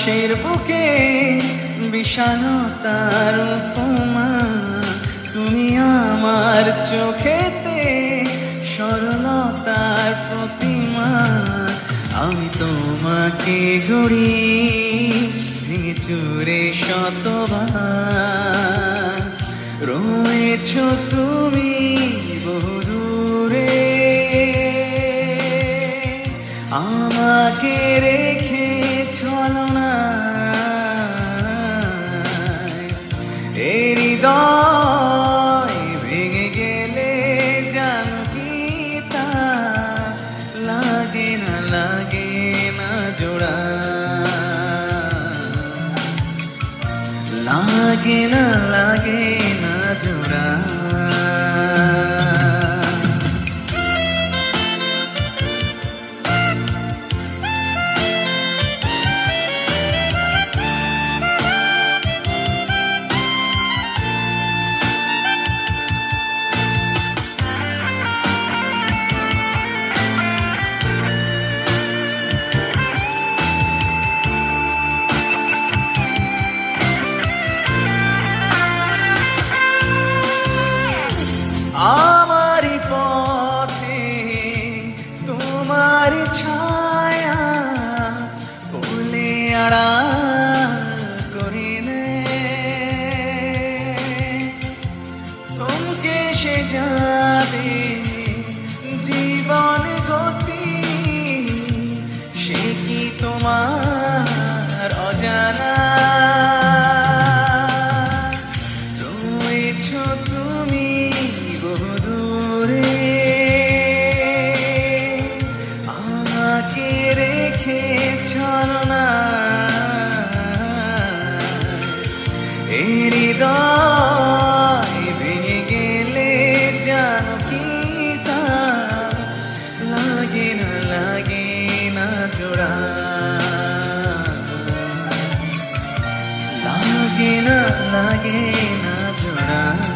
আকাশের বুকে বিশালতার উপমা, তুমি আমার চোখেতে সরলতার প্রতিমা। আমি তোমাকে গড়ি ভেঙে চুরে শতবার, রয়েছ তুমি বহুদূরে, আমাকে রেখে চলো না এ হৃদয় ভেঙে গেলে জানো কি তা লাগে না জোড়া, লাগে না জোড়া। আমারি পথে তোমার ছায়া বলে আড়াল করিলে, থমকে সে যাবে জীবন গতি, সে কি তোমার অজানা? রয়েছ তুমি বহুদূরে, আমাকে রেখে চলো না এ হৃদয় ভেঙে গেলে জানো কি তা লাগে না জোড়া, লাগে না জোড়া।